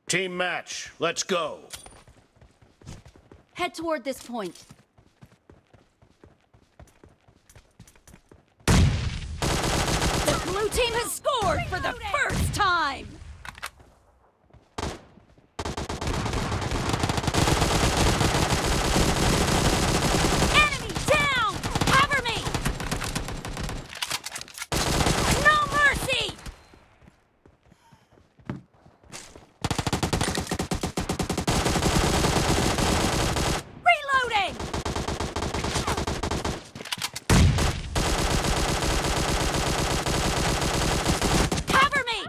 Team match, let's go. Head toward this point. The blue team has scored for the first time! Enemy down! Cover me! No mercy! Reloading! Cover me!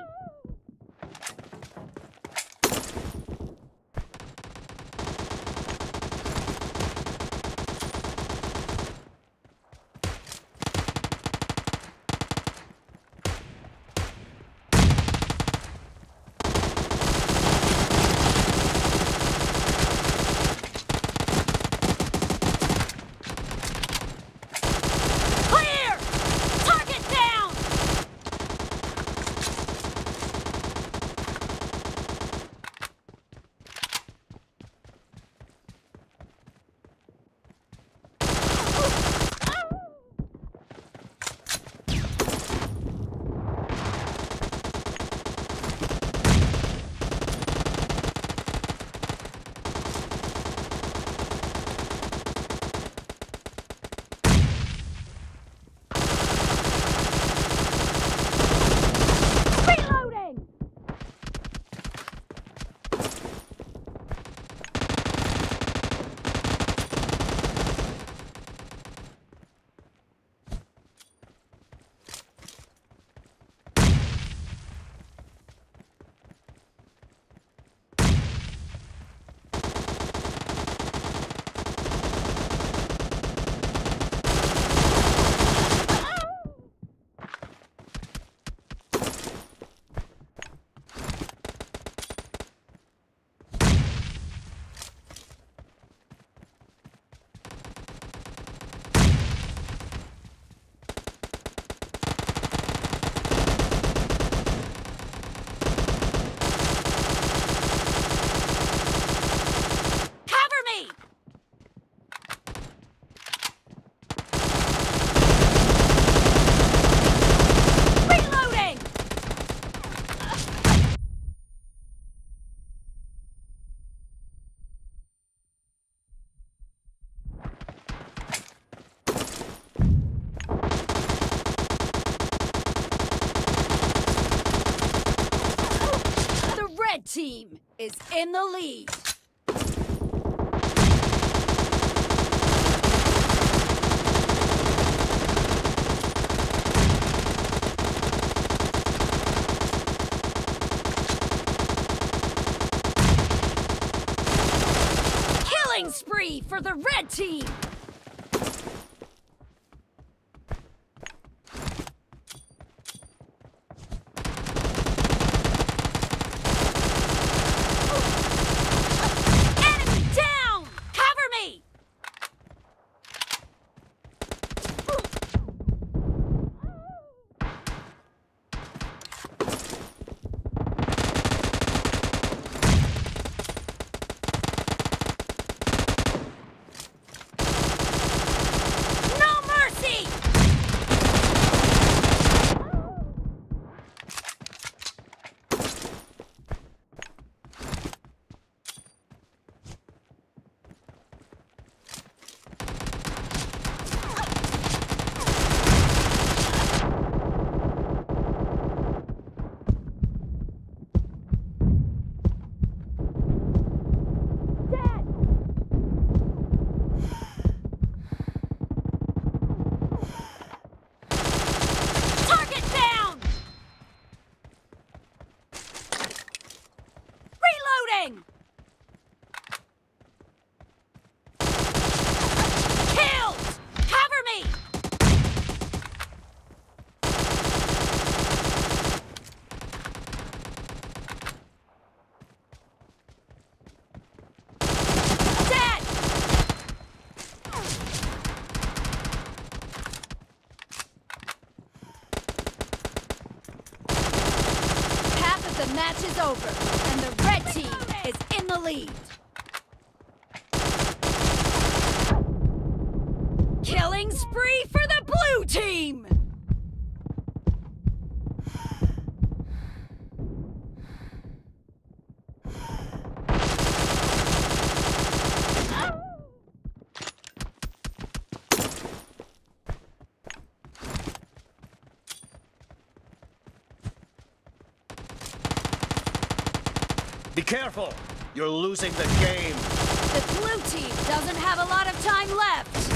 Clear! Target down! Reloading! Cover me! Reloading! The red team is in the lead. Killing spree for the red team! Enemy down! Cover me! No mercy! Dead! Target down! Reloading! Killed! Cover me! Dead! Half of the match is over, and the red team the lead. Killing spree for the blue team! Be careful! You're losing the game. The blue team doesn't have a lot of time left.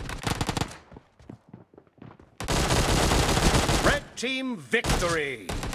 Team victory!